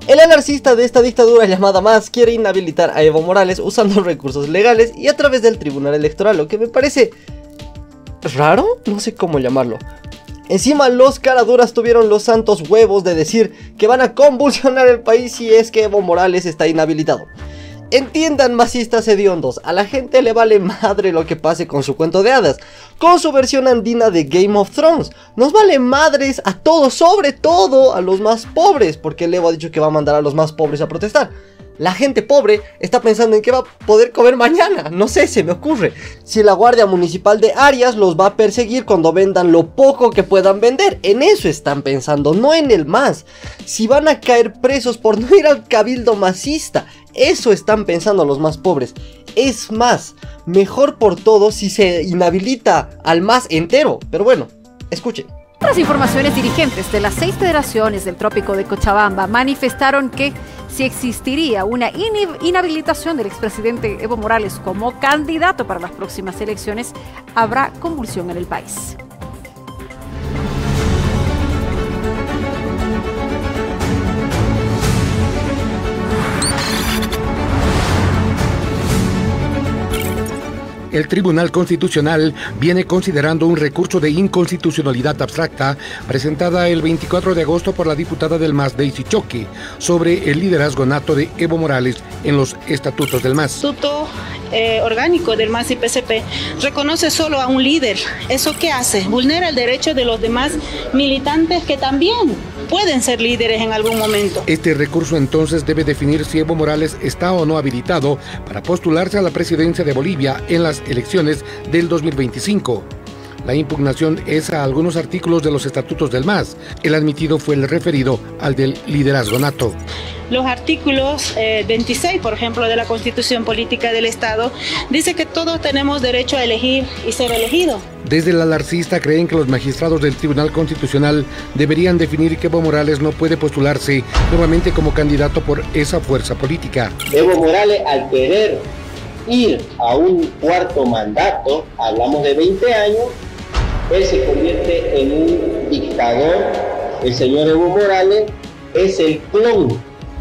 El anarquista de esta dictadura llamada MAS quiere inhabilitar a Evo Morales usando recursos legales y a través del Tribunal Electoral, lo que me parece raro, no sé cómo llamarlo. Encima los caraduras tuvieron los santos huevos de decir que van a convulsionar el país si es que Evo Morales está inhabilitado. Entiendan, masistas hediondos, a la gente le vale madre lo que pase con su cuento de hadas, con su versión andina de Game of Thrones. Nos vale madres a todos, sobre todo a los más pobres, porque el Evo ha dicho que va a mandar a los más pobres a protestar. La gente pobre está pensando en qué va a poder comer mañana, no sé, se me ocurre. Si la Guardia Municipal de Arias los va a perseguir cuando vendan lo poco que puedan vender, en eso están pensando, no en el MAS. Si van a caer presos por no ir al cabildo masista, eso están pensando los más pobres. Es más, mejor por todo si se inhabilita al MAS entero, pero bueno, escuchen. Otras informaciones: dirigentes de las 6 federaciones del trópico de Cochabamba manifestaron que si existiría una inhabilitación del expresidente Evo Morales como candidato para las próximas elecciones, habrá convulsión en el país. El Tribunal Constitucional viene considerando un recurso de inconstitucionalidad abstracta presentada el 24 de agosto por la diputada del MAS, Daisy Choque, sobre el liderazgo nato de Evo Morales en los estatutos del MAS. Estatuto orgánico del MAS y PCP reconoce solo a un líder. ¿Eso qué hace? Vulnera el derecho de los demás militantes que también pueden ser líderes en algún momento. Este recurso entonces debe definir si Evo Morales está o no habilitado para postularse a la presidencia de Bolivia en las elecciones del 2025. La impugnación es a algunos artículos de los estatutos del MAS. El admitido fue el referido al del liderazgo nato. Los artículos 26, por ejemplo, de la Constitución Política del Estado, dice que todos tenemos derecho a elegir y ser elegidos. Desde el alarcista creen que los magistrados del Tribunal Constitucional deberían definir que Evo Morales no puede postularse nuevamente como candidato por esa fuerza política. Evo Morales, al querer ir a un cuarto mandato, hablamos de 20 años, él se convierte en un dictador. El señor Evo Morales es el clon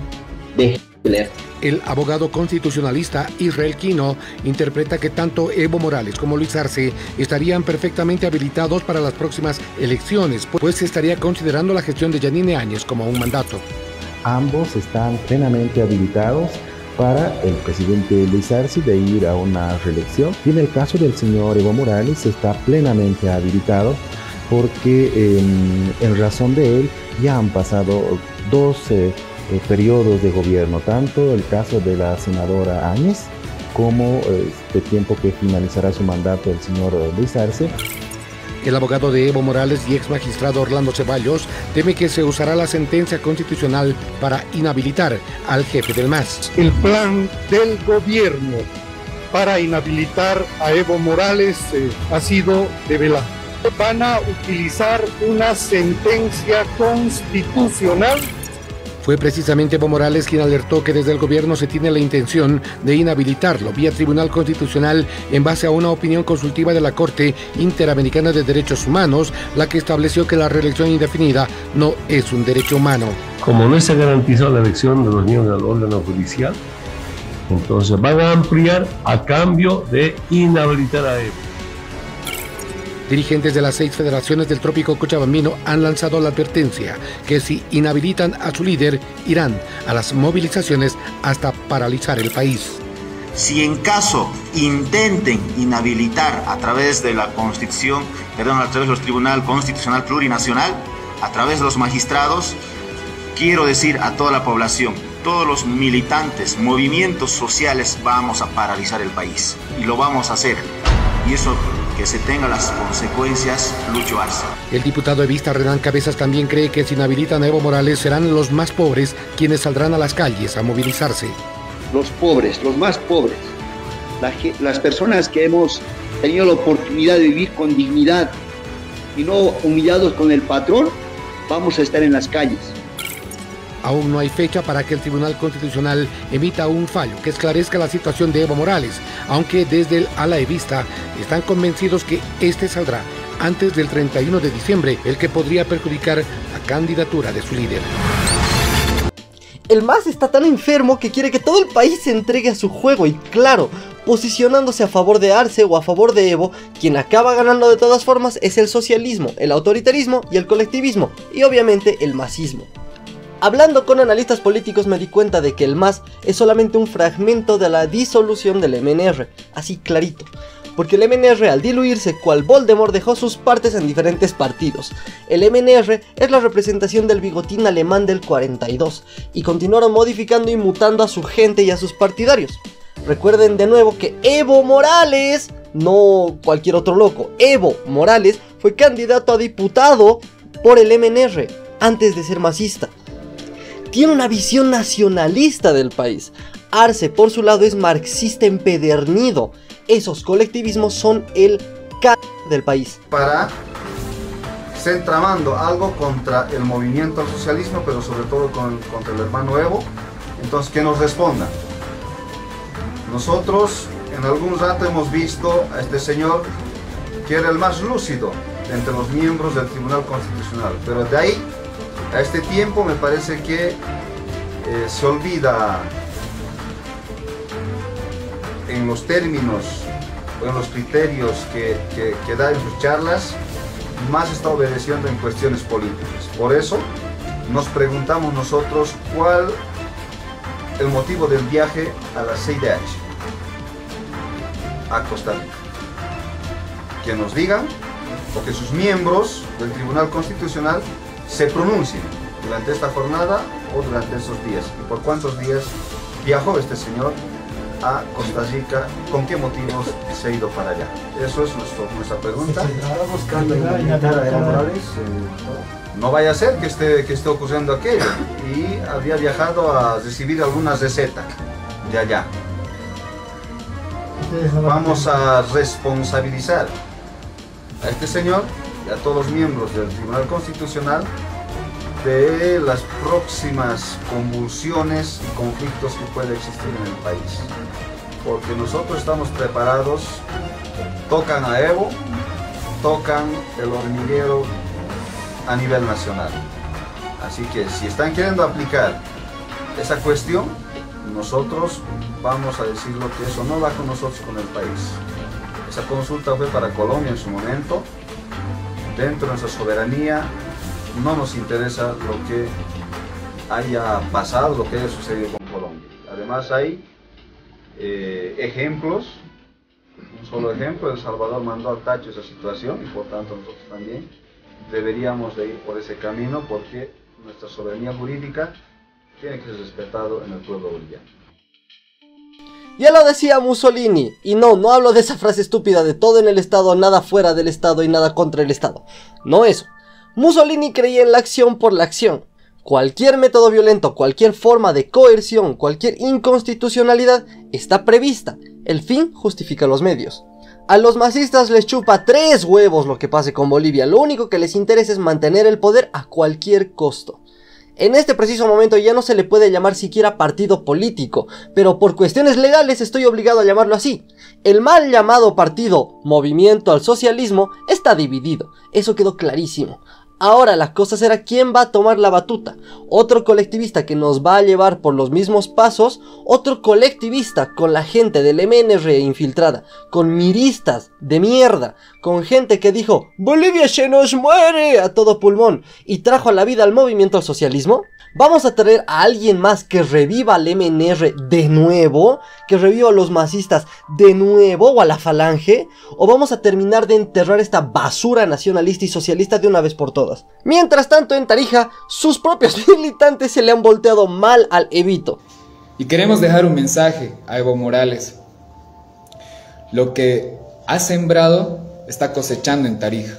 de Hitler. El abogado constitucionalista Israel Quino interpreta que tanto Evo Morales como Luis Arce estarían perfectamente habilitados para las próximas elecciones, pues se estaría considerando la gestión de Yanine Áñez como un mandato. Ambos están plenamente habilitados para el presidente Luis Arce de ir a una reelección, y en el caso del señor Evo Morales está plenamente habilitado porque en razón de él ya han pasado 12 periodos de gobierno, tanto el caso de la senadora Áñez como este tiempo que finalizará su mandato el señor Luis Arce. El abogado de Evo Morales y ex magistrado Orlando Ceballos teme que se usará la sentencia constitucional para inhabilitar al jefe del MAS. El plan del gobierno para inhabilitar a Evo Morales ha sido develado. Van a utilizar una sentencia constitucional. Fue precisamente Evo Morales quien alertó que desde el gobierno se tiene la intención de inhabilitarlo vía Tribunal Constitucional en base a una opinión consultiva de la Corte Interamericana de Derechos Humanos, la que estableció que la reelección indefinida no es un derecho humano. Como no se ha garantizado la elección de los miembros del órgano judicial, entonces van a ampliar a cambio de inhabilitar a Evo. Dirigentes de las 6 federaciones del trópico cochabambino han lanzado la advertencia que si inhabilitan a su líder, irán a las movilizaciones hasta paralizar el país. Si en caso intenten inhabilitar a través de la Constitución, a través del Tribunal Constitucional Plurinacional, a través de los magistrados, quiero decir a toda la población, todos los militantes, movimientos sociales, vamos a paralizar el país y lo vamos a hacer. Y eso, que se tengan las consecuencias, Lucho Arce. El diputado evista Renan Cabezas también cree que si inhabilitan a Evo Morales serán los más pobres quienes saldrán a las calles a movilizarse. Los pobres, los más pobres, las personas que hemos tenido la oportunidad de vivir con dignidad y no humillados con el patrón, vamos a estar en las calles. Aún no hay fecha para que el Tribunal Constitucional emita un fallo que esclarezca la situación de Evo Morales, aunque desde el ala evista están convencidos que este saldrá antes del 31 de diciembre, el que podría perjudicar la candidatura de su líder. El MAS está tan enfermo que quiere que todo el país se entregue a su juego y claro, posicionándose a favor de Arce o a favor de Evo, quien acaba ganando de todas formas es el socialismo, el autoritarismo y el colectivismo, y obviamente el masismo. Hablando con analistas políticos me di cuenta de que el MAS es solamente un fragmento de la disolución del MNR, así clarito. Porque el MNR al diluirse cual Voldemort dejó sus partes en diferentes partidos. El MNR es la representación del bigotín alemán del 42 y continuaron modificando y mutando a su gente y a sus partidarios. Recuerden de nuevo que Evo Morales, no cualquier otro loco, Evo Morales fue candidato a diputado por el MNR antes de ser masista. Tiene una visión nacionalista del país. Arce por su lado es marxista empedernido. Esos colectivismos son el c*** del país. Para ser tramando algo contra el movimiento al socialismo, pero sobre todo contra el hermano Evo, entonces que nos respondan. Nosotros en algún rato hemos visto a este señor que era el más lúcido entre los miembros del Tribunal Constitucional, pero de ahí a este tiempo me parece que se olvida en los términos o en los criterios que da en sus charlas, más está obedeciendo en cuestiones políticas. Por eso nos preguntamos nosotros cuál el motivo del viaje a la CIDH, a Costa Rica. Que nos digan, o que sus miembros del Tribunal Constitucional se pronuncien durante esta jornada o durante esos días. ¿Y por cuántos días viajó este señor a Costa Rica? ¿Con qué motivos se ha ido para allá? Eso es nuestra pregunta. No vaya a ser que esté ocurriendo aquello. Y había viajado a recibir alguna receta de allá. Vamos a responsabilizar a este señor y a todos los miembros del Tribunal Constitucional de las próximas convulsiones y conflictos que puede existir en el país. Porque nosotros estamos preparados, tocan a Evo, tocan el hormiguero a nivel nacional. Así que si están queriendo aplicar esa cuestión, nosotros vamos a decirlo que eso no va con nosotros, con el país. Esa consulta fue para Colombia en su momento. Dentro de nuestra soberanía no nos interesa lo que haya pasado, lo que haya sucedido con Colombia. Además hay ejemplos, un solo ejemplo, El Salvador mandó al tacho esa situación y por tanto nosotros también deberíamos de ir por ese camino porque nuestra soberanía jurídica tiene que ser respetado en el pueblo boliviano. Ya lo decía Mussolini, y no hablo de esa frase estúpida de todo en el Estado, nada fuera del Estado y nada contra el Estado. No eso. Mussolini creía en la acción por la acción. Cualquier método violento, cualquier forma de coerción, cualquier inconstitucionalidad está prevista. El fin justifica los medios. A los masistas les chupa 3 huevos lo que pase con Bolivia. Lo único que les interesa es mantener el poder a cualquier costo. En este preciso momento ya no se le puede llamar siquiera partido político, pero por cuestiones legales estoy obligado a llamarlo así. El mal llamado partido Movimiento al Socialismo está dividido, eso quedó clarísimo. Ahora la cosa será quién va a tomar la batuta. Otro colectivista que nos va a llevar por los mismos pasos, otro colectivista con la gente del MNR infiltrada, con miristas de mierda, con gente que dijo Bolivia se nos muere a todo pulmón y trajo a la vida al movimiento al socialismo. ¿Vamos a traer a alguien más que reviva al MNR de nuevo? ¿Que reviva a los masistas de nuevo o a la falange? ¿O vamos a terminar de enterrar esta basura nacionalista y socialista de una vez por todas? Mientras tanto en Tarija, sus propios militantes se le han volteado mal al Evito. Y queremos dejar un mensaje a Evo Morales. Lo que has sembrado está cosechando en Tarija.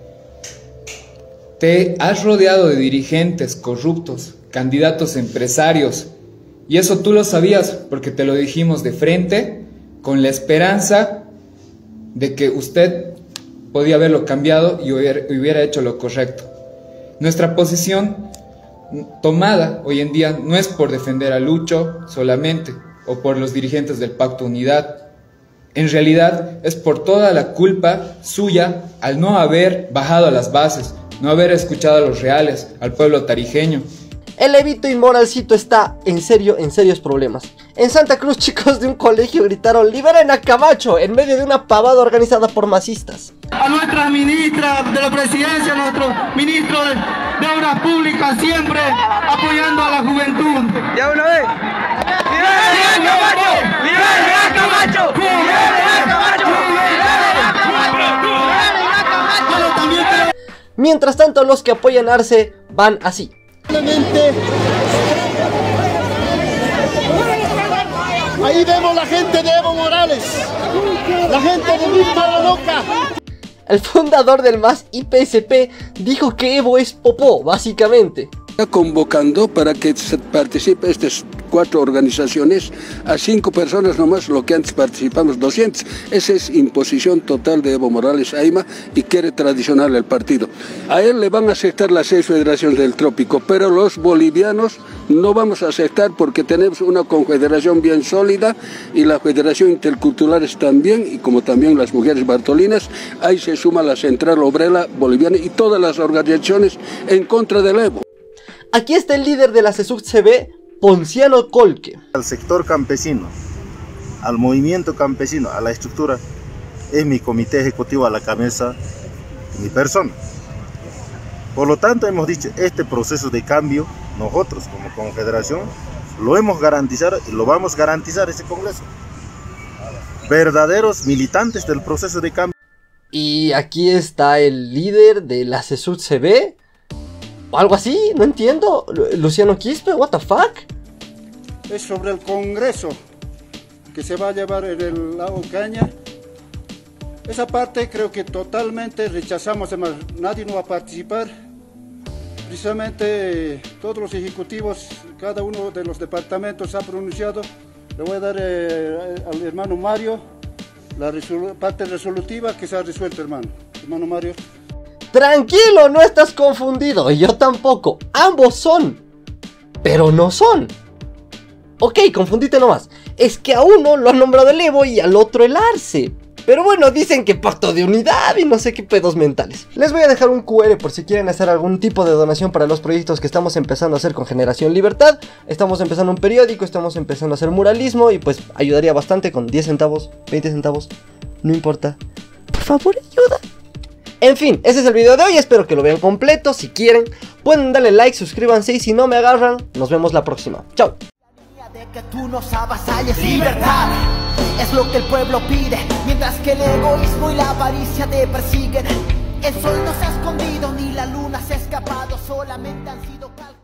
Te has rodeado de dirigentes corruptos, candidatos empresarios, y eso tú lo sabías porque te lo dijimos de frente, con la esperanza de que usted podía haberlo cambiado y hubiera hecho lo correcto. Nuestra posición tomada hoy en día no es por defender a Lucho solamente, o por los dirigentes del Pacto Unidad. En realidad es por toda la culpa suya al no haber bajado a las bases, no haber escuchado a los reales, al pueblo tarijeño. El Evito Inmoralcito está en serios problemas. En Santa Cruz, chicos de un colegio gritaron "liberen a Camacho" en medio de una pavada organizada por masistas. A nuestra ministra de la presidencia, a nuestro ministro de Obras Públicas, siempre apoyando a la juventud. Ya una vez. ¡Liberen a Camacho! ¡Liberen a Camacho! ¡Liberen a Camacho! Mientras tanto, los que apoyan a Arce van así. Ahí vemos la gente de Evo Morales, la gente de Víctor Loca. El fundador del MAS y PSP dijo que Evo es popó, básicamente. Está convocando para que participe estas 4 organizaciones a 5 personas nomás, lo que antes participamos 200. Esa es imposición total de Evo Morales Ayma y quiere traicionar el partido. A él le van a aceptar las 6 federaciones del trópico, pero los bolivianos no vamos a aceptar porque tenemos una confederación bien sólida y la Federación Interculturales también, y como también las mujeres bartolinas, ahí se suma la Central Obrera Boliviana y todas las organizaciones en contra del Evo. Aquí está el líder de la CSUC-CB, Ponciano Colque. Al sector campesino, al movimiento campesino, a la estructura, es mi comité ejecutivo a la cabeza, mi persona. Por lo tanto, hemos dicho, este proceso de cambio, nosotros como confederación, lo hemos garantizado y lo vamos a garantizar ese congreso. Verdaderos militantes del proceso de cambio. Y aquí está el líder de la CSUC-CB, o algo así, no entiendo. Luciano Quispe, what the fuck. Es sobre el congreso que se va a llevar en el lago Caña. Esa parte creo que totalmente rechazamos, además nadie no va a participar. Precisamente todos los ejecutivos, cada uno de los departamentos ha pronunciado. Le voy a dar al hermano Mario la parte resolutiva que se ha resuelto, hermano Mario. Tranquilo, no estás confundido, y yo tampoco. Ambos son, pero no son. Ok, confundite nomás. Es que a uno lo han nombrado el Evo y al otro el Arce. Pero bueno, dicen que pacto de unidad y no sé qué pedos mentales. Les voy a dejar un QR por si quieren hacer algún tipo de donación para los proyectos que estamos empezando a hacer con Generación Libertad. Estamos empezando un periódico, estamos empezando a hacer muralismo y pues ayudaría bastante con 10 centavos, 20 centavos, no importa. Por favor, ayuda. En fin, ese es el video de hoy, espero que lo vean completo. Si quieren, pueden darle like, suscríbanse y si no me agarran, nos vemos la próxima. Chao. De que tú nos avasalles, libertad es lo que el pueblo pide, mientras que el egoísmo y la avaricia te persiguen. El sol no se ha escondido ni la luna se ha escapado, solamente han sido